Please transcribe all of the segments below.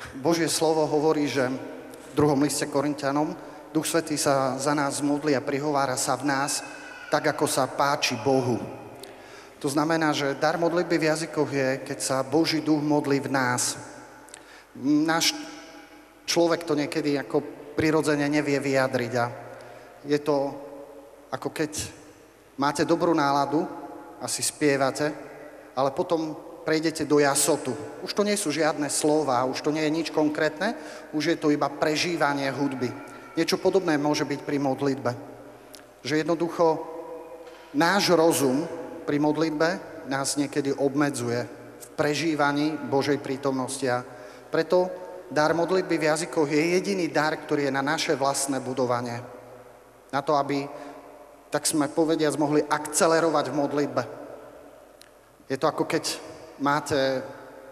Božie slovo hovorí, že v 2. liste Korinťanom Duch Svätý sa za nás modlí a prihovára sa v nás tak, ako sa páči Bohu. To znamená, že dar modlitby v jazykoch je, keď sa Boží duch modlí v nás. Náš človek to niekedy ako prirodzene nevie vyjadriť a je to ako keď máte dobrú náladu a si spievate, ale potom prejdete do jasotu. Už to nie sú žiadne slova, už to nie je nič konkrétne, už je to iba prežívanie hudby. Niečo podobné môže byť pri modlitbe. Že jednoducho náš rozum pri modlitbe nás niekedy obmedzuje v prežívaní Božej prítomnosti. A preto dar modlitby v jazykoch je jediný dar, ktorý je na naše vlastné budovanie. Na to, aby, tak sme povediac, mohli akcelerovať v modlitbe. Je to ako keď máte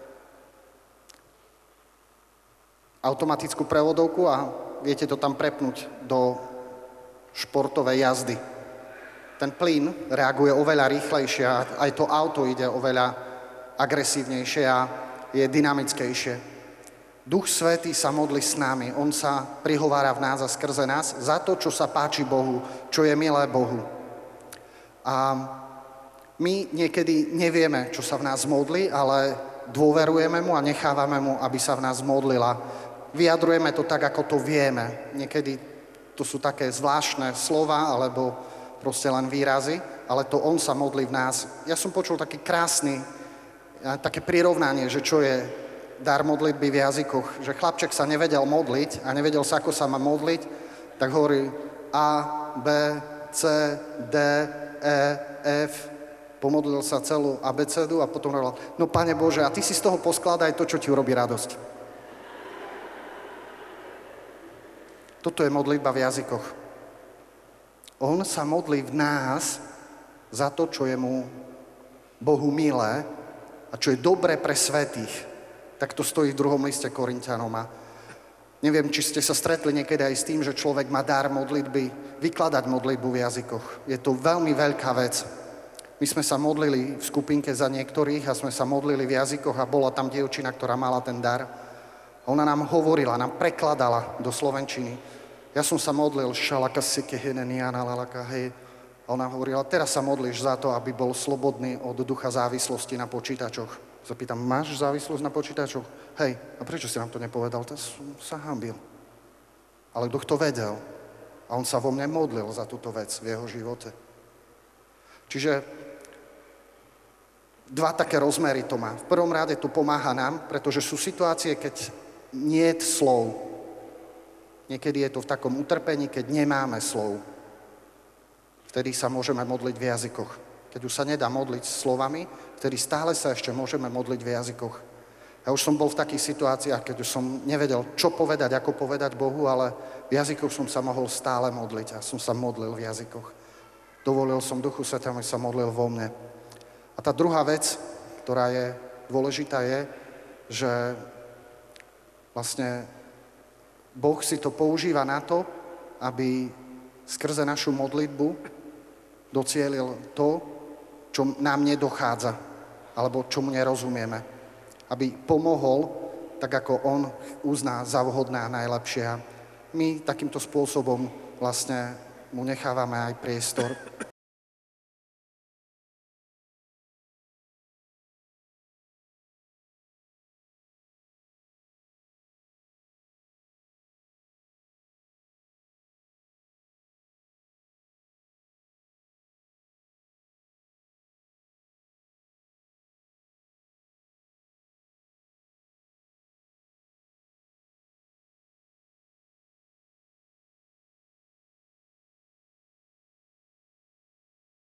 automatickú prevodovku a viete to tam prepnúť do športovej jazdy. Ten plyn reaguje oveľa rýchlejšie a aj to auto ide oveľa agresívnejšie a je dynamickejšie. Duch Svätý sa modlí s nami, on sa prihovára v nás a skrze nás za to, čo sa páči Bohu, čo je milé Bohu. A my niekedy nevieme, čo sa v nás modlí, ale dôverujeme mu a nechávame mu, aby sa v nás modlila. Vyjadrujeme to tak, ako to vieme. Niekedy to sú také zvláštne slova alebo proste len výrazy, ale to on sa modlí v nás. Ja som počul taký krásny, také prirovnanie, že čo je dar modlitby v jazykoch, že chlapček sa nevedel modliť a nevedel sa, ako sa má modliť, tak hovorí A, B, C, D, E, F, pomodlil sa celú abecedu a potom hovoril, no Pane Bože, a ty si z toho poskladaj to, čo ti urobí radosť. Toto je modlitba v jazykoch. On sa modlí v nás za to, čo je mu Bohu milé a čo je dobré pre svätých. Tak to stojí v 2. liste Korinťanom. A neviem, či ste sa stretli niekedy aj s tým, že človek má dar modlitby, vykladať modlitbu v jazykoch. Je to veľmi veľká vec. My sme sa modlili v skupinke za niektorých a sme sa modlili v jazykoch a bola tam dievčina, ktorá mala ten dar. Ona nám hovorila, nám prekladala do slovenčiny. Ja som sa modlil, a ona hovorila, teraz sa modlíš za to, aby bol slobodný od ducha závislosti na počítačoch. Zapýtam, máš závislosť na počítačoch? Hej, a prečo si nám to nepovedal? To som sa hanbil. Ale duch to vedel. A on sa vo mne modlil za túto vec v jeho živote. Čiže dva také rozmery to má. V prvom rade to pomáha nám, pretože sú situácie, keď nie je slov. Niekedy je to v takom utrpení, keď nemáme slov. Vtedy sa môžeme modliť v jazykoch. Keď už sa nedá modliť slovami, vtedy stále sa ešte môžeme modliť v jazykoch. Ja už som bol v takých situáciách, keď už som nevedel, čo povedať, ako povedať Bohu, ale v jazykoch som sa mohol stále modliť a som sa modlil v jazykoch. Dovolil som Duchu Svätému, sa modlil vo mne. A tá druhá vec, ktorá je dôležitá, je, že vlastne Boh si to používa na to, aby skrze našu modlitbu docielil to, čo nám nedochádza, alebo čomu nerozumieme. Aby pomohol, tak ako on uzná za vhodné a najlepšie. A my takýmto spôsobom vlastne mu nechávame aj priestor.